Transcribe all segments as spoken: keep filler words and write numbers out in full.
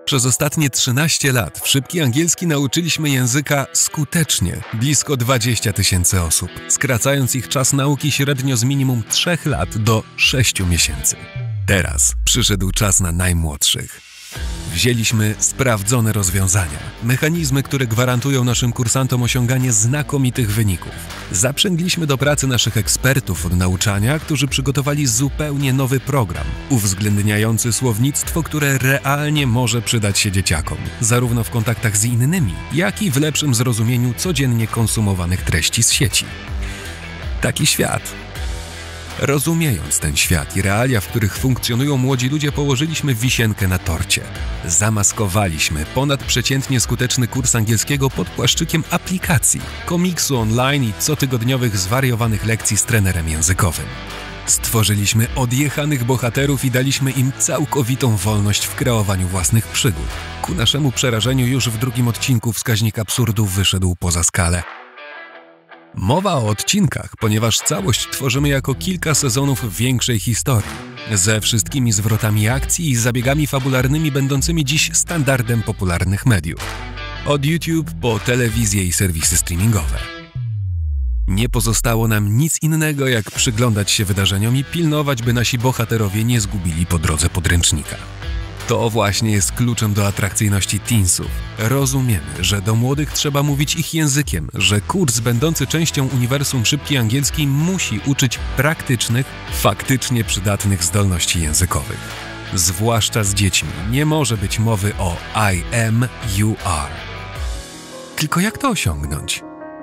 Przez ostatnie trzynaście lat w szybki angielski nauczyliśmy języka skutecznie blisko dwadzieścia tysięcy osób, skracając ich czas nauki średnio z minimum trzech lat do sześciu miesięcy. Teraz przyszedł czas na najmłodszych. Wzięliśmy sprawdzone rozwiązania, mechanizmy, które gwarantują naszym kursantom osiąganie znakomitych wyników. Zaprzęgliśmy do pracy naszych ekspertów od nauczania, którzy przygotowali zupełnie nowy program, uwzględniający słownictwo, które realnie może przydać się dzieciakom, zarówno w kontaktach z innymi, jak i w lepszym zrozumieniu codziennie konsumowanych treści z sieci. Taki świat. Rozumiejąc ten świat i realia, w których funkcjonują młodzi ludzie, położyliśmy wisienkę na torcie. Zamaskowaliśmy ponadprzeciętnie skuteczny kurs angielskiego pod płaszczykiem aplikacji, komiksu online i cotygodniowych zwariowanych lekcji z trenerem językowym. Stworzyliśmy odjechanych bohaterów i daliśmy im całkowitą wolność w kreowaniu własnych przygód. Ku naszemu przerażeniu już w drugim odcinku wskaźnik absurdu wyszedł poza skalę. Mowa o odcinkach, ponieważ całość tworzymy jako kilka sezonów większej historii, ze wszystkimi zwrotami akcji i zabiegami fabularnymi będącymi dziś standardem popularnych mediów. Od YouTube po telewizję i serwisy streamingowe. Nie pozostało nam nic innego, jak przyglądać się wydarzeniom i pilnować, by nasi bohaterowie nie zgubili po drodze podręcznika. To właśnie jest kluczem do atrakcyjności teensów. Rozumiemy, że do młodych trzeba mówić ich językiem, że kurs będący częścią uniwersum Szybki Angielski musi uczyć praktycznych, faktycznie przydatnych zdolności językowych. Zwłaszcza z dziećmi nie może być mowy o I am, you are. Tylko jak to osiągnąć?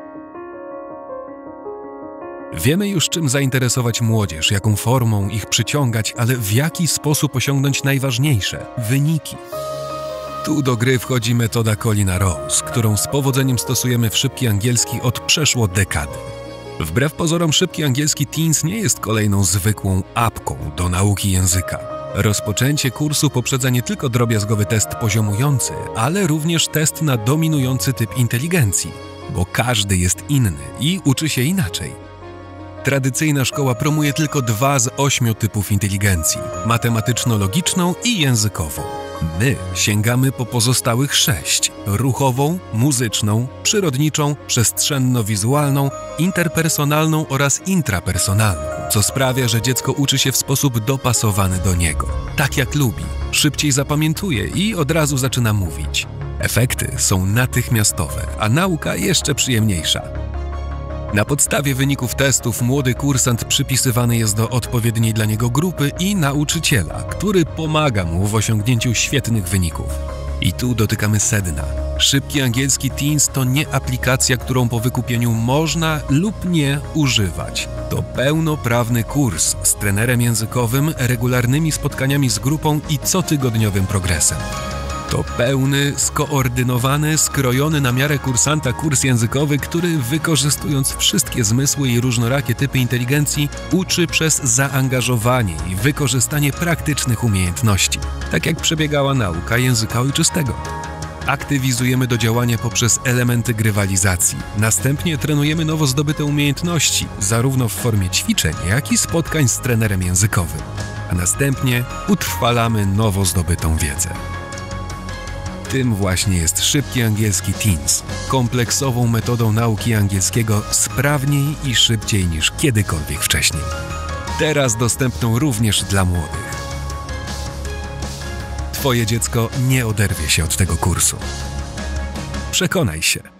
Wiemy już, czym zainteresować młodzież, jaką formą ich przyciągać, ale w jaki sposób osiągnąć najważniejsze – wyniki. Tu do gry wchodzi metoda Colina Rose, którą z powodzeniem stosujemy w Szybki Angielski od przeszło dekady. Wbrew pozorom Szybki Angielski Teens nie jest kolejną zwykłą apką do nauki języka. Rozpoczęcie kursu poprzedza nie tylko drobiazgowy test poziomujący, ale również test na dominujący typ inteligencji, bo każdy jest inny i uczy się inaczej. Tradycyjna szkoła promuje tylko dwa z ośmiu typów inteligencji – matematyczno-logiczną i językową. My sięgamy po pozostałych sześć – ruchową, muzyczną, przyrodniczą, przestrzenno-wizualną, interpersonalną oraz intrapersonalną, co sprawia, że dziecko uczy się w sposób dopasowany do niego. Tak jak lubi, szybciej zapamiętuje i od razu zaczyna mówić. Efekty są natychmiastowe, a nauka jeszcze przyjemniejsza. Na podstawie wyników testów młody kursant przypisywany jest do odpowiedniej dla niego grupy i nauczyciela, który pomaga mu w osiągnięciu świetnych wyników. I tu dotykamy sedna. Szybki Angielski Teens to nie aplikacja, którą po wykupieniu można lub nie używać. To pełnoprawny kurs z trenerem językowym, regularnymi spotkaniami z grupą i cotygodniowym progresem. To pełny, skoordynowany, skrojony na miarę kursanta kurs językowy, który wykorzystując wszystkie zmysły i różnorakie typy inteligencji uczy przez zaangażowanie i wykorzystanie praktycznych umiejętności, tak jak przebiegała nauka języka ojczystego. Aktywizujemy do działania poprzez elementy grywalizacji. Następnie trenujemy nowo zdobyte umiejętności, zarówno w formie ćwiczeń, jak i spotkań z trenerem językowym. A następnie utrwalamy nowo zdobytą wiedzę. Tym właśnie jest Szybki Angielski Teens, kompleksową metodą nauki angielskiego sprawniej i szybciej niż kiedykolwiek wcześniej. Teraz dostępną również dla młodych. Twoje dziecko nie oderwie się od tego kursu. Przekonaj się.